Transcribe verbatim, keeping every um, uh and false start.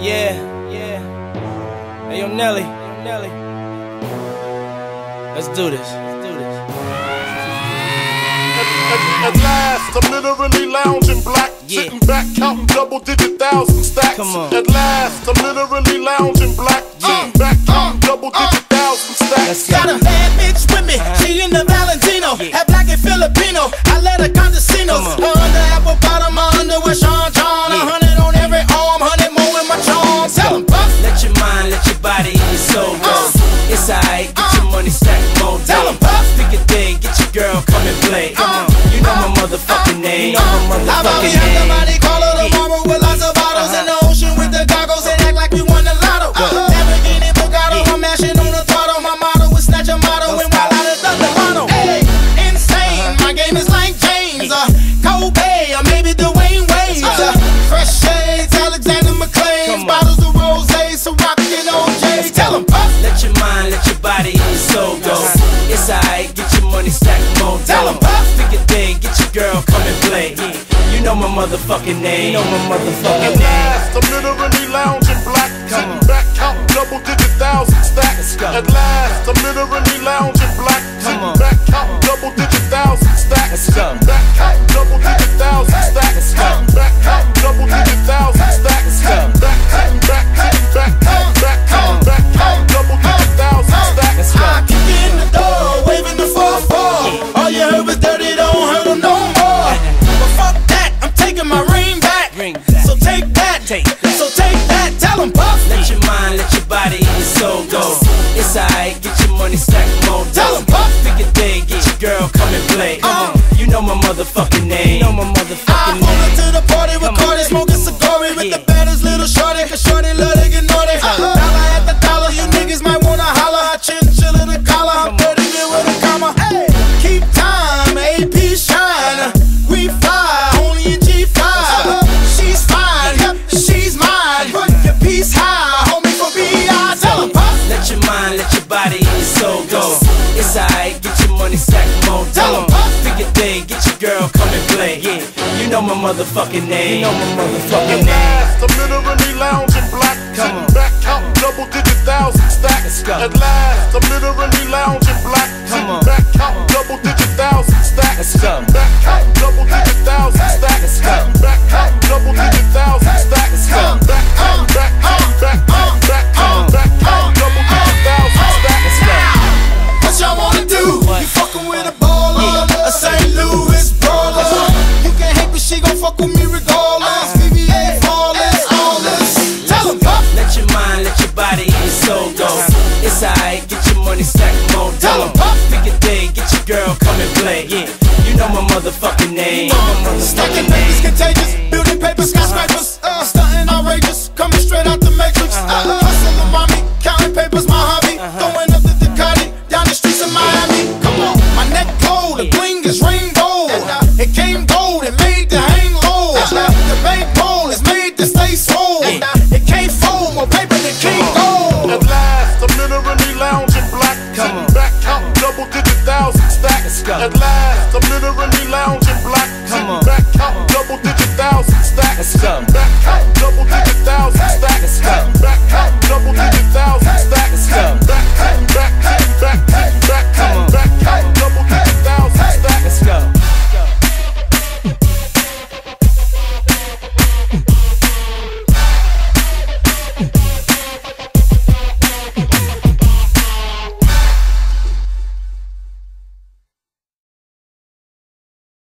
Yeah, yeah. Hey, yo, Nelly. Yo, Nelly. Let's do this. Let's do this. At, at, at last, I'm literally lounging black, yeah. Sitting back, counting double-digit thousand stacks. Come on. At last, I'm literally lounging black, yeah. Sitting back, counting double-digit thousand stacks. Got a bad bitch with me, she in the Valentino, yeah. Half black and Filipino. I let her condesinos. Her under apple bottom, my underwear Sean John. A hundred on every arm, hundred more in my charms. Tell 'em puff. Let your mind, let your body, and your soul go. Uh, it's alright, get uh, your money stack more. Tell 'em puff. Pick a day, get your girl, come and play. Uh, you know my motherfucking name. You know my motherfucking name. name. Somebody call her tomorrow with lots of bottles in the ocean with the goggles and act like we won the lotto. Lambourghini, vergato, I'm mashing on the throttle. My motto is snatch a motto and while out of the lotto. Hey, insane, my game is like James, uh, Kobe, or maybe Dwayne. Uh, fresh shades, Alexander McClains, bottles of rosay, so rockin' O J's. Tell 'em puff. Let your mind, let your body, and your soul go. It's alright, get your money stack more. Tell 'em puff. Pick a day, get your girl, come and play. You know my motherfucking name. You know my motherfucking name. At last, I'm literally lounging black, sitting back, counting double-digit thousand stacks. At last, I'm literally lounging black, sitting back, counting double-digit thousand stacks. Sitting back, counting double-digit thousand stacks. Sitting back, counting double-digit thousand stacks. Sitting back, sitting back, sitting back, sitting back, sitting back, counting double-digit thousand stacks. I kick in the door, waving the four four. All you heard was dirty, don't hurt 'em no more. But fuck that, I'm taking my ring back. So take that, so take that, tell 'em puff. Let your mind, let your body, and your soul go. It's alright, get your money stack more. Tell 'em puff. Pick a day, get your girl, come and play. Uh, you know my motherfucking name. You know my motherfucking name. I pull up to the party with Cardi, smoking cigari with yeah. the baddest little shorty, cause shorty love to get naughty. Uh, dollar at the dollar, you niggas might wanna holler. I chin chill in the collar, I'm dirty here with a comma. Hey, keep time, A P shine. We fly, only in G five. She's fine, yep, she's mine. Put your piece high, homie, for B I. Tell 'em puff. Let your mind, let your body, and your soul go. It's alright, get your money stack more. Tell 'em puff. Pick a day, get your girl, come and play. Yeah, you know my motherfucking name. You know my motherfucking name. name. I'm literally lounging black, sitting back, counting double-digit thousand stacks. At last, I'm literally lounging black, sitting back, counting double-digit thousand stacks. Sitting back, counting double-digit thousand stacks. Sitting back, counting double-digit thousand stacks. Sitting back, counting back, counting back, counting back, counting back, counting double-digit thousand stacks. What y'all wanna do? You fucking with a baller, a Saint Louis brawler. You can't hate, but she gon' fuck with me regardless. V V A flawless, all this. Tell 'em puff. Let your mind, let your body, and your soul go. It's alright, get your money stack more. Tell 'em puff. Pick a day, get your girl, come and play. Yeah, you know my motherfucking name. Stacking baby's contagious.